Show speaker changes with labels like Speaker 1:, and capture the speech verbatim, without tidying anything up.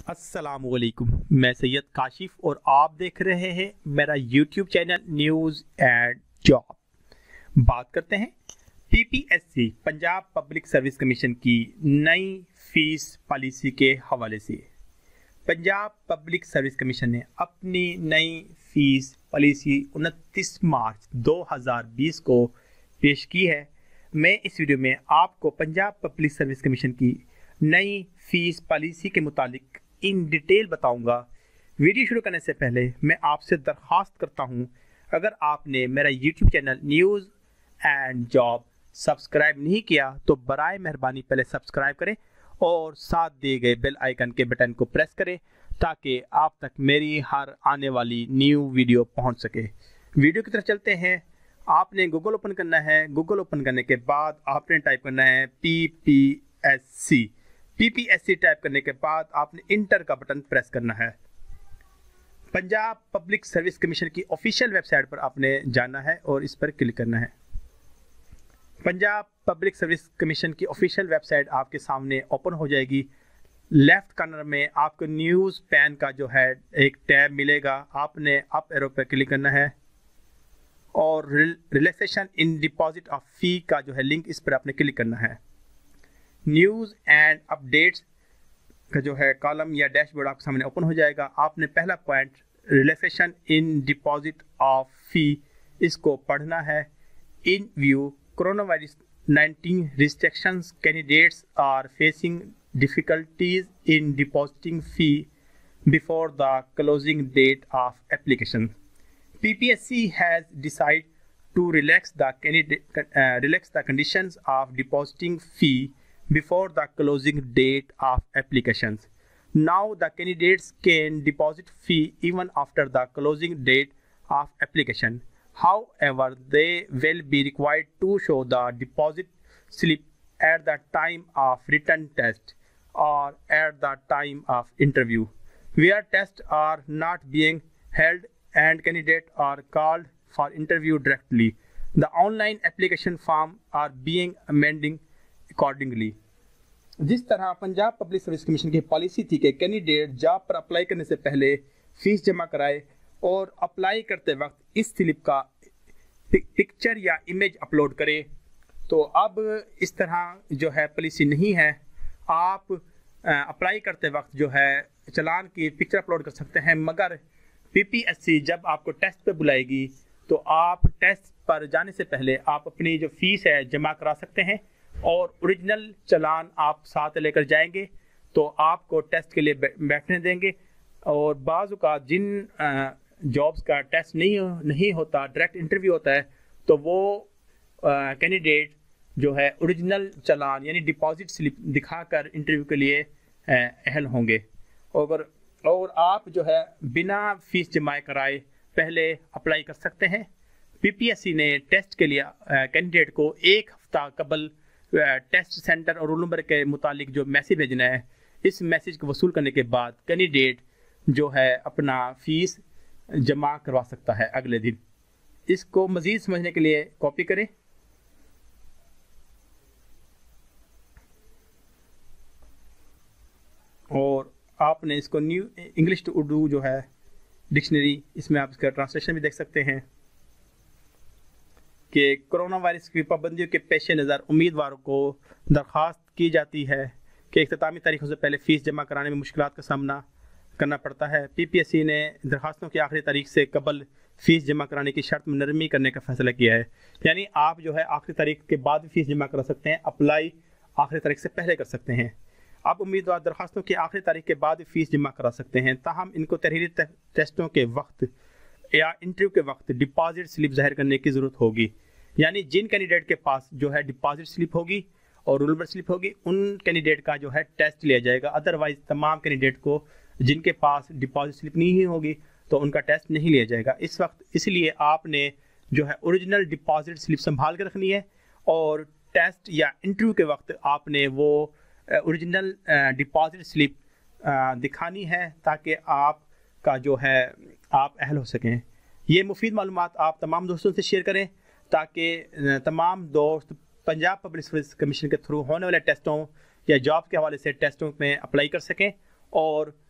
Speaker 1: अस्सलाम ओ अलैकुम। मैं सैयद काशिफ और आप देख रहे हैं मेरा YouTube channel news and job. बात करते हैं PPSC Punjab public service commission की नई फीस पॉलिसी के हवाले से। पंजाब पब्लिक सर्विस कमीशन ने अपनी नई फीस पॉलिसी उनतीस मार्च दो हज़ार बीस को पेश की है। मैं इस वीडियो में आपको पंजाब पब्लिक सर्विस कमीशन की नई फीस पॉलिसी के मुतालिक इन डिटेल बताऊंगा। वीडियो शुरू करने से पहले मैं आपसे दरख्वास्त करता हूं, अगर आपने मेरा YouTube channel news and job subscribe नहीं किया तो बराए मेहरबानी पहले सब्सक्राइब करें और साथ दिए गए बेल आइकन के बटन को प्रेस करें ताकि आप तक मेरी हर आने वाली न्यू वीडियो पहुंच सके। वीडियो की तरफ चलते हैं। आपने गूगल ओपन करना है। गूगल ओपन करने के बाद आपने टाइप करना है P P S C. PPSC type करने के बाद आपने इंटर का बटन प्रेस करना है। पंजाब पब्लिक सर्विस कमीशन की ऑफिशियल वेबसाइट पर आपने जाना है और इस पर क्लिक करना है। पंजाब पब्लिक सर्विस कमीशन की ऑफिशियल वेबसाइट आपके सामने ओपन हो जाएगी। लेफ्ट कॉर्नर में आपको न्यूज़ पैन का जो है एक टैब मिलेगा। आपने अप एरो पर क्लिक करना है और relaxation in deposit of fee का जो है लिंक, इस पर आपने क्लिक करना है। न्यूज़ एंड अपडेट्स का जो है कॉलम या डैशबोर्ड आपके सामने ओपन हो जाएगा। आपने पहला point relaxation in deposit of fee, इसको पढ़ना है। In view corona virus nineteen restrictions, candidates are facing difficulties in depositing fee before the closing date of application. PPSC has decide to relax the candidate relax the conditions of depositing fee before the closing date of applications. Now the candidates can deposit fee even after the closing date of application. However, they will be required to show the deposit slip at the time of written test or at the time of interview, where tests are not being held and candidates are called for interview directly. The online application form are being amending accordingly. जिस तरह Punjab public service commission की policy थी कि candidate job पर apply करने से पहले fees जमा कराए और अप्लाई करते वक्त इस स्लिप का पिक्चर या इमेज अपलोड करे, तो अब इस तरह जो है पॉलिसी नहीं है। आप अप्लाई करते वक्त जो है चालान की पिक्चर अपलोड कर सकते हैं, मगर पीपीएससी जब आपको टेस्ट पे बुलाएगी तो आप टेस्ट पर जाने से पहले आप अपनी जो फीस है जमा करा सकते हैं और ओरिजिनल चालान आप साथ लेकर जाएंगे तो आपको टेस्ट के लिए बैठने देंगे। और बाज़ औक़ात जिन जॉब्स का टेस्ट नहीं नहीं होता, डायरेक्ट इंटरव्यू होता है, तो वो कैंडिडेट जो है ओरिजिनल चालान यानी डिपॉजिट स्लिप दिखाकर इंटरव्यू के लिए अहल होंगे। और और आप जो है बिना फीस जमा कराए पहले अप्लाई कर सकते हैं। पीपीएससी ने टेस्ट के लिए कैंडिडेट को एक हफ्ता कबल टेस्ट सेंटर और रोल नंबर के मुतालिक जो मैसेज भेजना है, इस मैसेज को वसूल करने के बाद कैंडिडेट जो है अपना फीस जमा करवा सकता है अगले दिन। इसको मज़ीद समझने के लिए कॉपी करें और आपने इसको न्यू इंग्लिश टू उर्दू जो है डिक्शनरी, इसमें आप इसका ट्रांसलेशन भी देख सकते हैं कि कोरोना वायरस की पाबंदियों के पेश नज़र उम्मीदवारों को दरख्वास्त की जाती है कि इख्तितामी तारीखों से पहले फ़ीस जमा कराने में मुश्किलात का सामना करना पड़ता है। पीपीएससी ने दरख्वास्तों की आखिरी तारीख से कबल फ़ीस जमा कराने की शर्त में नरमी करने का फैसला किया है। यानी आप जो है आखिरी तारीख के बाद भी फ़ीस जमा करा सकते हैं, अप्लाई आखिरी तारीख से पहले कर सकते हैं। आप उम्मीदवार दरख्वास्तों की आखिरी तारीख के बाद फ़ीस जमा करा सकते हैं, ताहम इनको तहरीरी टेस्टों के वक्त या इंटरव्यू के वक्त डिपॉजिट स्लिप जाहिर करने की ज़रूरत होगी। यानी जिन कैंडिडेट के पास जो है डिपॉजिट स्लिप होगी और रोल नंबर स्लिप होगी, उन कैंडिडेट का जो है टेस्ट लिया जाएगा। अदरवाइज तमाम कैंडिडेट को जिनके पास डिपॉजिट स्लिप नहीं होगी तो उनका टेस्ट नहीं लिया जाएगा इस वक्त। इसलिए आपने जो है ओरिजिनल डिपॉजिट स्लिप संभाल के रखनी है और टेस्ट या इंटरव्यू के वक्त आपने वो ओरिजिनल डिपॉजिट स्लिप दिखानी है ताकि आपका जो है आप अहल हो सकें। ये मुफीद मालूमात आप तमाम दोस्तों से शेयर करें ताकि तमाम दोस्त पंजाब पब्लिक सर्विस कमीशन के थ्रू होने वाले टेस्टों या जॉब के हवाले से टेस्टों में अप्लाई कर सकें और